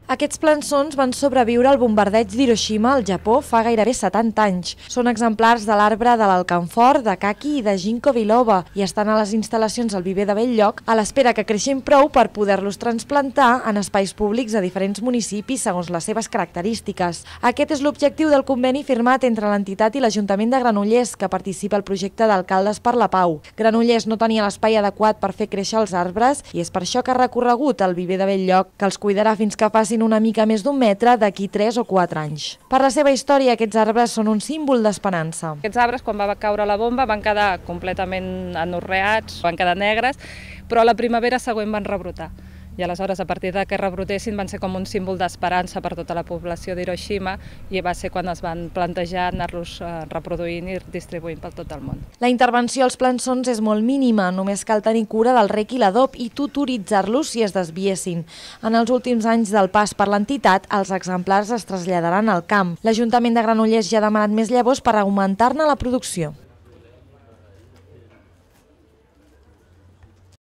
Aquests plançons van sobreviure al bombardeig d'Hiroshima al Japó fa gairebé 70 anys. Són exemplars de l'arbre de l'alcanfor, de caqui i de ginkgo biloba i estan a les instal·lacions al viver de Bell-lloc a l'espera que creixin prou per poder-los transplantar en espais públics de diferents municipis segons les seves característiques. Aquest és l'objectiu del conveni firmat entre l'entitat i l'Ajuntament de Granollers, que participa al projecte d'Alcaldes per la Pau. Granollers no tenia l'espai adequat per fer créixer els arbres i és per això que ha recorregut el viver de Bell-lloc, que els cuidarà fins que passin una mica més d'un metre d'aquí 3 o 4 anys. Per la seva història, aquests arbres són un símbol d'esperança. Aquests arbres, quan va caure la bomba, van quedar completament anorreats, van quedar negres, però a la primavera següent van rebrotar. I aleshores, a partir de que rebrotessin, van ser com un símbol d'esperança per tota la població d'Hiroshima i va ser quan es van plantejar anar-los reproduint i distribuint per tot el món. La intervenció als plançons és molt mínima, només cal tenir cura del rec i l'adob i tutoritzar-los si es desviessin. En els últims anys del pas per l'entitat, els exemplars es traslladaran al camp. L'Ajuntament de Granollers ja ha demanat més llavors per augmentar-ne la producció.